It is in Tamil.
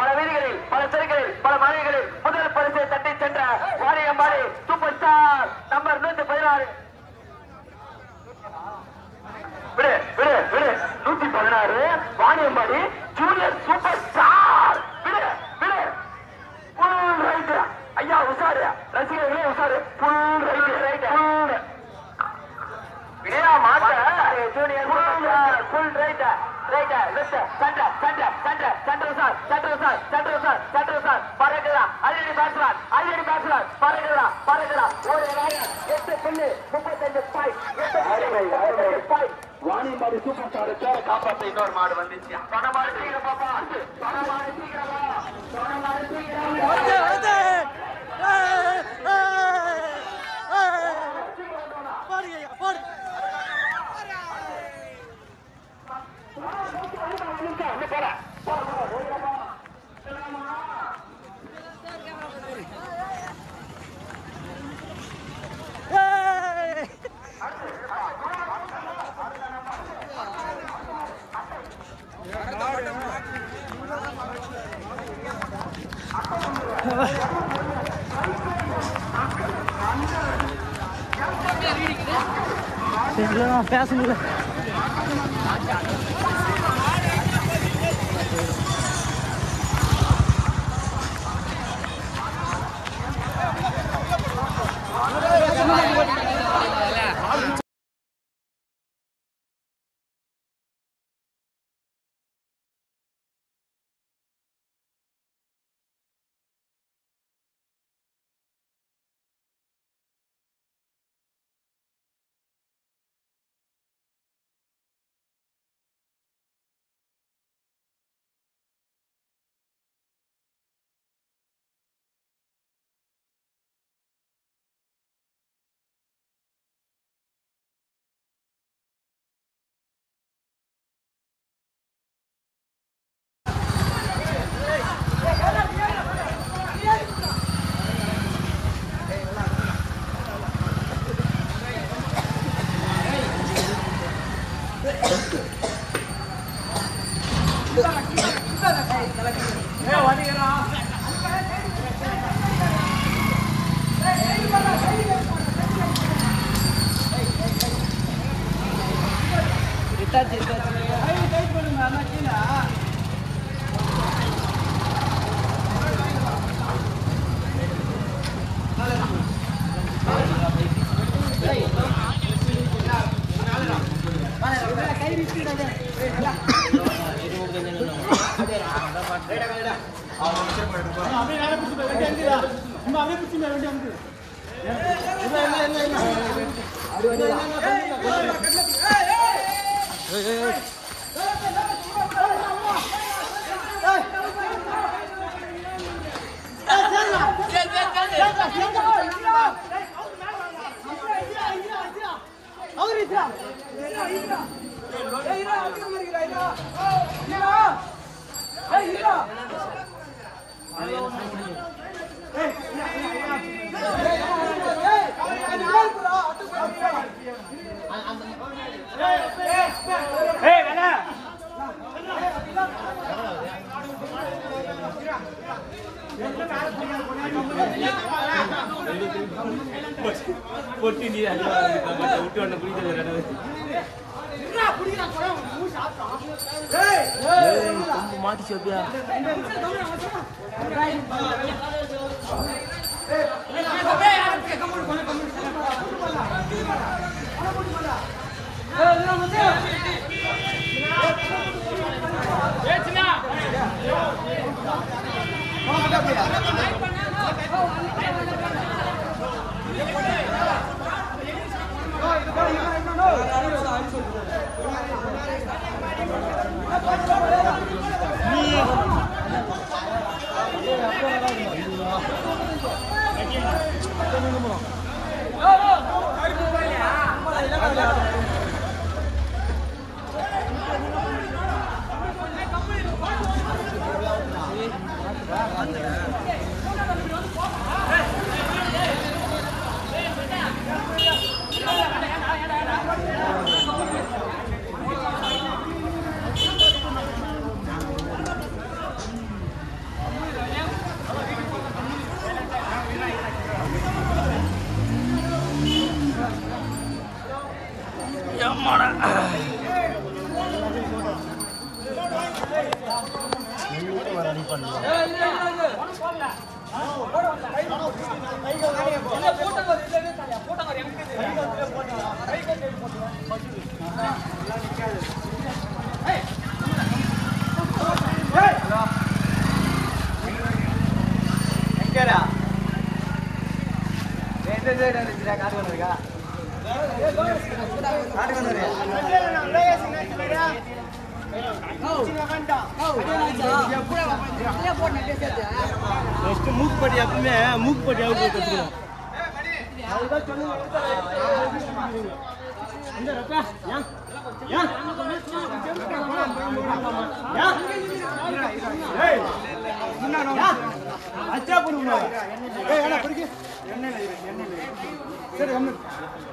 பல வீதிகளில் பல தெருக்களில் பல மனைகளில் முதல் பரிசை தட்டி சென்ற Vaniyambadi super star number 116 116 Vaniyambadi junior super star full right ஐயா உசாரு ரசிகர்களே உசாரு ஃபுல் ரைட் விடியா மாட்ட junior full right left centre sir பறக்குதா ஆல்ரெடி பேட்ஸ்மேன் பறக்குதா ஒரு 8 புள்ளி 35 பாயிண்ட் வாணியம்பாடி சூப்பர் ஸ்டாருக்கு காப்பாற்ற இன்னொரு மாடு வந்துச்சு பணமாடு சீக்கிரம் பாப்பா பணமாடு சீக்கிரமா பேச முடியல மாட்டி சொல்லியா மூக்குப்பட்டி எப்பவுமே மூக்குப்பட்டி அவுட் கற்றுக்கணும் அச்சா போடுங்க சரி